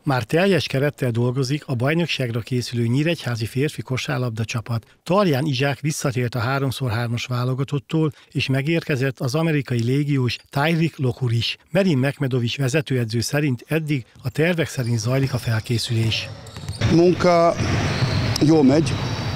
Már teljes kerettel dolgozik a bajnokságra készülő nyíregyházi férfi kosárlabda csapat. Tarján Izsák visszatért a 3x3-as válogatottól, és megérkezett az amerikai légiós Tyreek Lokur is. Merin Mekmedovics vezetőedző szerint eddig a tervek szerint zajlik a felkészülés. Munka jól megy.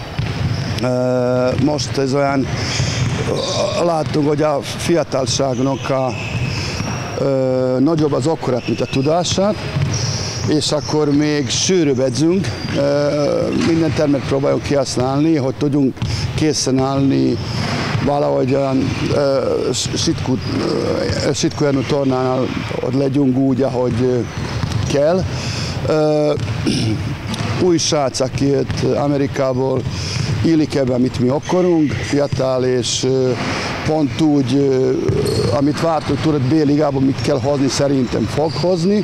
Most ez olyan, láttunk, hogy a fiatalságnak nagyobb az akarat, mint a tudását, és akkor még sűrűbb edzünk, minden termet próbáljuk kihasználni, hogy tudjunk készen állni valahogy olyan Sitkujärvi tornánál, hogy legyünk úgy, ahogy kell. Új srác, aki jött Amerikából, illik ebben, amit mi akarunk, fiatal, és pont úgy, amit vártunk, tudod, B-ligában mit kell hozni, szerintem fog hozni.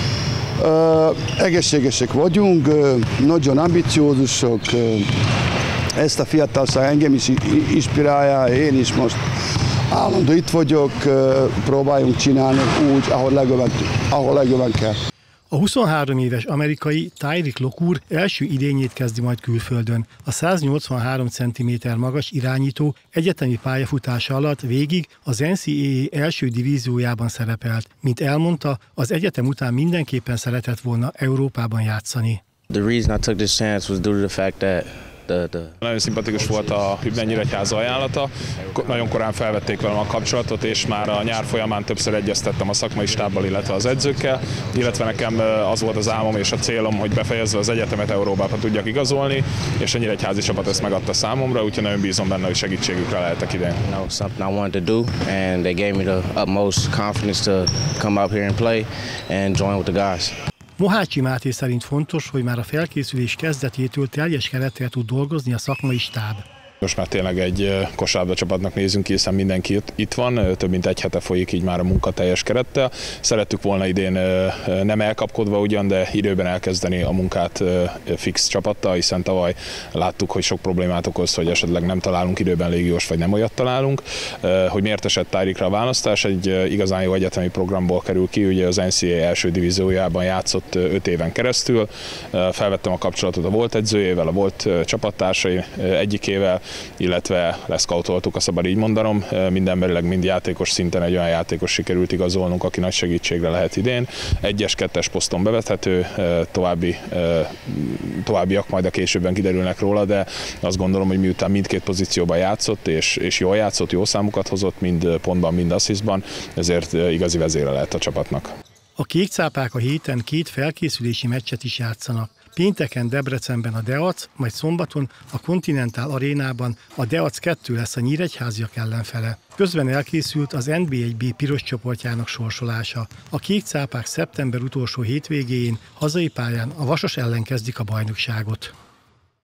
Egészségesek vagyunk, nagyon ambiciózusok, ezt a fiatalság engem is inspirálja, én is most állandó itt vagyok, próbáljunk csinálni úgy, ahol legjobban kell. A 23 éves amerikai Tyreek Lokur első idényét kezdi majd külföldön. A 183 cm magas irányító egyetemi pályafutása alatt végig az NCAA első divíziójában szerepelt. Mint elmondta, az egyetem után mindenképpen szeretett volna Európában játszani. The reason I took this chance was due to the fact that Nagyon szimpatikus volt a Hübner Nyíregyháza ajánlata, nagyon korán felvették velem a kapcsolatot, és már a nyár folyamán többször egyeztettem a szakmai stábbal, illetve az edzőkkel, illetve nekem az volt az álmom és a célom, hogy befejezve az egyetemet Európába tudjak igazolni, és a nyíregyházi csapat ezt megadta számomra, úgyhogy nagyon bízom benne, hogy segítségükre lehetek idén. Something I wanted to do, and they gave me the utmost confidence to come up here and play and join with the guys. Mohácsi Máté szerint fontos, hogy már a felkészülés kezdetétől teljes kerettel tud dolgozni a szakmai stáb. Most már tényleg egy kosárlabda csapatnak nézünk ki, hiszen mindenki itt van, több mint egy hete folyik így már a munka teljes kerettel. Szerettük volna idén nem elkapkodva ugyan, de időben elkezdeni a munkát fix csapattal, hiszen tavaly láttuk, hogy sok problémát okoz, hogy esetleg nem találunk időben légiós, vagy nem olyat találunk. Hogy miért esett Tyreekre a választás, egy igazán jó egyetemi programból kerül ki, ugye az NCAA első divíziójában játszott 5 éven keresztül. Felvettem a kapcsolatot a volt edzőjével, a volt csapattársai egyikével, illetve leszkautoltuk, a szabad így mondanom, mind emberileg, mind játékos szinten egy olyan játékos sikerült igazolnunk, aki nagy segítségre lehet idén. 1-es, 2-es poszton bevethető, továbbiak majd a későbben kiderülnek róla, de azt gondolom, hogy miután mindkét pozícióban játszott, és jól játszott, jó számokat hozott, mind pontban, mind asszisztban, ezért igazi vezére lehet a csapatnak. A kékcápák a héten 2 felkészülési meccset is játszanak. Pénteken Debrecenben a Deac, majd szombaton a Continental Arénában a Deac 2 lesz a nyíregyháziak ellenfele. Közben elkészült az NB1B piros csoportjának sorsolása. A kékcápák szeptember utolsó hétvégéjén hazai pályán a Vasas ellen kezdik a bajnokságot.